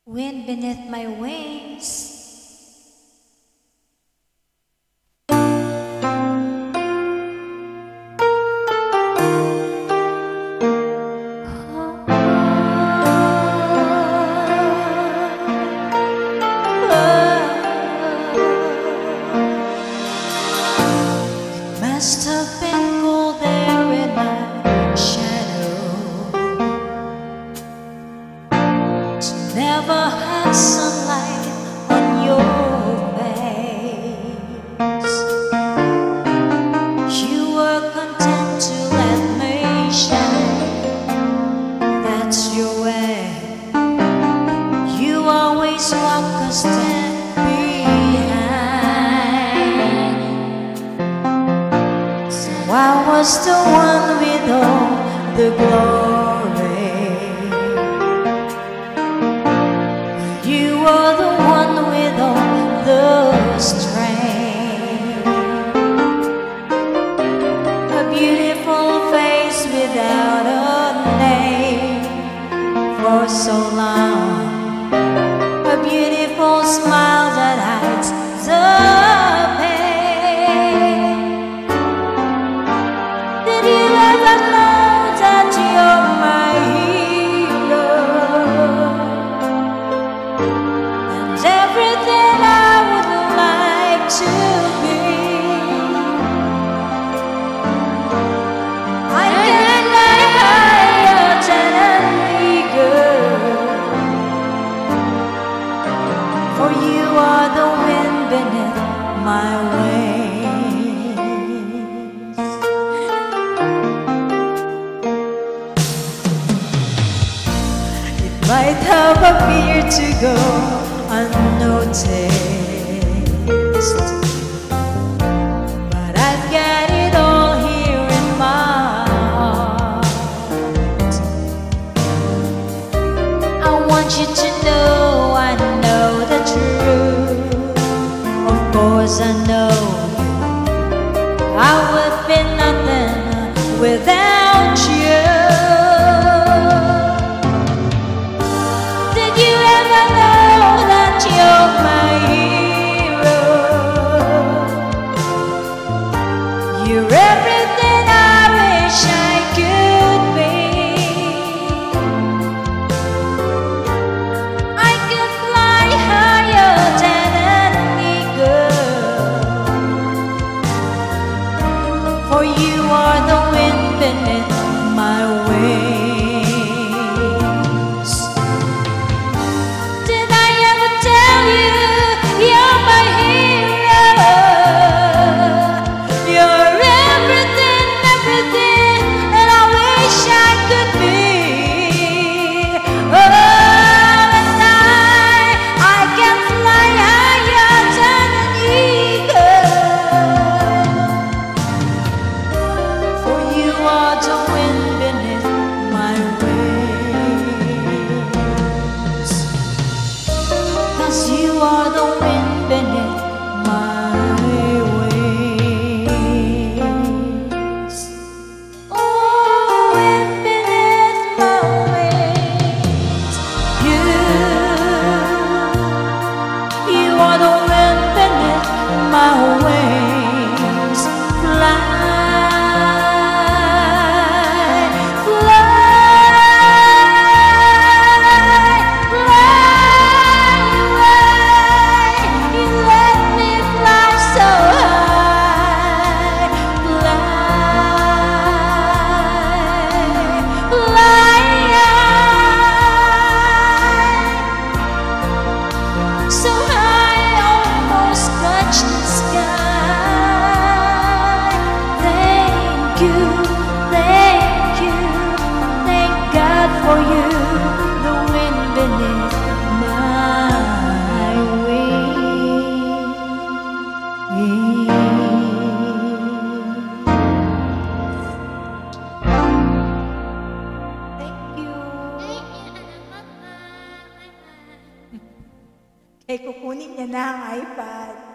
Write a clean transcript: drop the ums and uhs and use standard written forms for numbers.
Wind beneath my wings. Must have been cold there in my shadow to never have sunlight on your face. You were content to let me shine. That's your way. You always walk a step behind. I was the one with all the glory. You were the one with all the strength. A beautiful face without a name for so long. A beautiful smile that hides the pain. For you are the wind beneath my wings. It might have appeared to go unnoticed, but I've got it all here in my heart. I want you to know I know the truth. Of course I know I would be nothing without you. Did you ever know that you're my hero? You're everything I wish I could be. I could fly higher than an eagle, for you are the wind beneath my wings. Did I ever tell you you're my hero? You're everything, everything that I wish I could be. Oh, and I can fly higher than an eagle, for you are the wind beneath my wings. 'Cause you are the wind beneath my wings. Oh, wind beneath my wings. You are the wind beneath my wings. Fly, fly, fly away. You let me fly so high. Fly, fly high. So high, almost touch the sky. Thank you, thank you, thank God for you, the wind beneath my wings. Thank you. Kaya kukunin niya na ang iPad.